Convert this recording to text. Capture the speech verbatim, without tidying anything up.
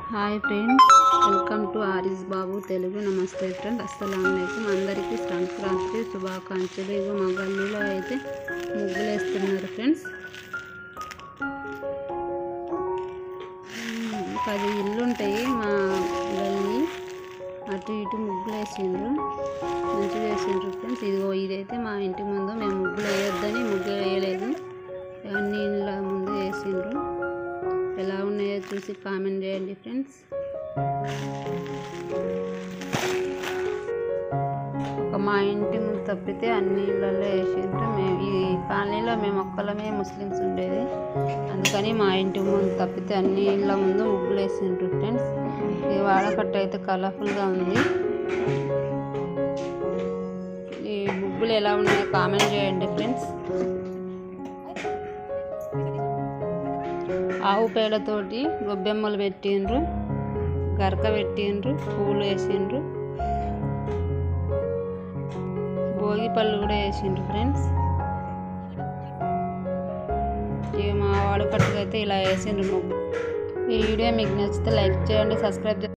Hi friends, welcome to Aris Babu Telugu. నమస్తే friend, అస్సలాముఅలైకుం. అందరికీ సంక్రాంతి శుభాకాంక్షలు. ఇగో మా గల్లీలో అయితే ముగ్గులు వేస్తున్నారు ఫ్రెండ్స్. పది ఇల్లు ఉంటాయి మా గల్లీ, అటు ఇటు ముగ్గులు వేసిండ్రు, మంచిగా వేసిండ్రు ఫ్రెండ్స్. ఇదిగో ఇదైతే మా ఇంటి ముందు. మేము ముగ్గులు వేయొద్దని ముగ్గులు వేయలేదు, అన్ని ఇళ్ళ ముందు వేసిండ్రు. ఎలా ఉన్నాయో చూసి కామెంట్ చేయండి ఫ్రెండ్స్. ఒక మా ఇంటి ముందు తప్పితే అన్ని ఇళ్ళల్లో వేసిండ్రు. మేము ఈ కాలనీలో మేము ఒక్కలమే ముస్లిమ్స్ ఉండేది, అందుకని మా ఇంటి ముందు తప్పితే అన్ని ఇళ్ళ ముందు ముగ్గులు వేసిండ్రు ఫ్రెండ్స్. ఈ వాడకట్టు అయితే కలర్ఫుల్గా ఉంది. ఈ ముగ్గులు ఎలా ఉన్నాయో కామెంట్ చేయండి ఫ్రెండ్స్. ఆవు పేడతోటి గొబ్బెమ్మలు పెట్టిండ్రు, గరక పెట్టిండ్రు, పూలు వేసిండ్రు, భోగి పళ్ళు కూడా వేసిండ్రు ఫ్రెండ్స్. ఇక మా వాడకట్టుకు అయితే ఇలా వేసిండ్రు ముగ్గు. ఈ వీడియో మీకు నచ్చితే లైక్ చేయండి, సబ్స్క్రైబ్ చేయండి.